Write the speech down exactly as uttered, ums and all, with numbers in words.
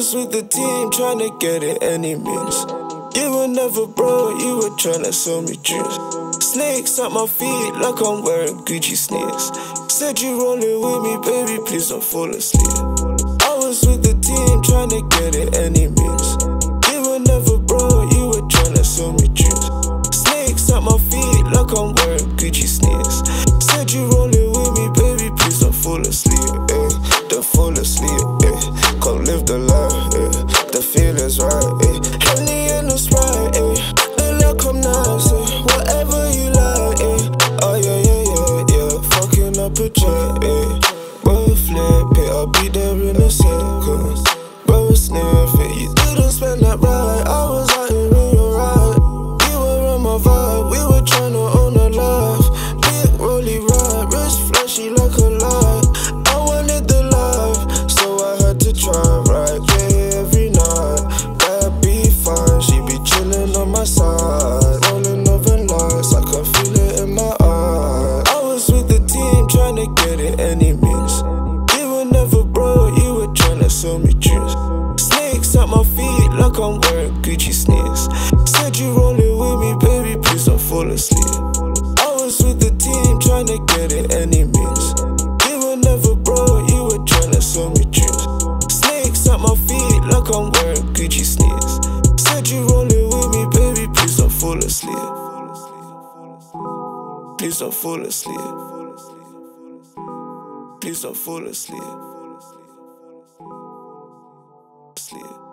was with the team trying to get it any means. You were never broke, you were trying to sell me juice. Snakes at my feet like I'm wearing Gucci sneakers. Said you rolling with me, baby, please don't fall asleep. I was with the team trying to get it any means. You were never broke, you were trying to sell me juice. Snakes at my feet like I'm wearing Gucci sneakers. Said you rolling with me, baby, please don't fall asleep, eh. Don't fall asleep, eh. Come live the life, eh. The feeling's right, eh. Henny and no Sprite, eh. The luck come nice, eh. Whatever you like, eh. Oh yeah, yeah, yeah, yeah. Fucking up a jet, eh. Bro, flip it, I'll be there in a second. Bro, sniff it, you didn't spend that right. I was out here in your ride. You were on my vibe, we were tryna own a life. Big rolly ride, wrist flashy like a light. I wanted the life, so I had to try right, yeah, every night. That'd be fine, she be chillin' on my side. Rolling over lights, I can feel it in my eyes. I was with the team trying to get it any means. You were never broke, you were tryna sell me juice. Snakes at my feet like I'm wearing Gucci sneakers. Said you rolling with me, baby, please don't fall asleep. I was with the team trying to get it any means. You were never broke, you were tryna sell me juice. Snakes at my feet like I'm wearing Gucci sneakers. Said you rolling with me, baby, please don't fall asleep. Please don't fall asleep. Please don't fall asleep. Sleep.